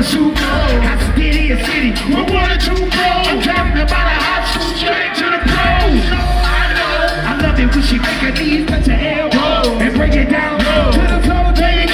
shoot. I spit in city, what 1 or 2